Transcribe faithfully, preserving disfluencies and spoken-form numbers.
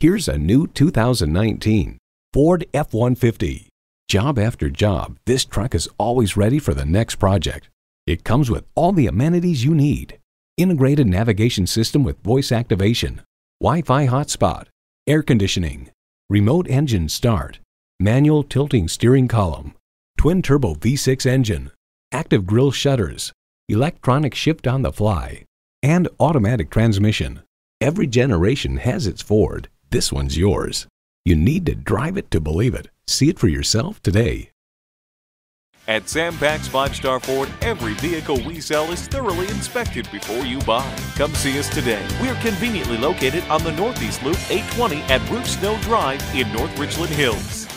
Here's a new two thousand nineteen Ford F one fifty. Job after job, this truck is always ready for the next project. It comes with all the amenities you need. Integrated navigation system with voice activation, Wi-Fi hotspot, air conditioning, remote engine start, manual tilting steering column, twin-turbo V six engine, active grille shutters, electronic shift on the fly, and automatic transmission. Every generation has its Ford. This one's yours. You need to drive it to believe it. See it for yourself today. At Sam Pack's Five Star Ford, every vehicle we sell is thoroughly inspected before you buy. Come see us today. We're conveniently located on the Northeast Loop eight twenty at Root Snow Drive in North Richland Hills.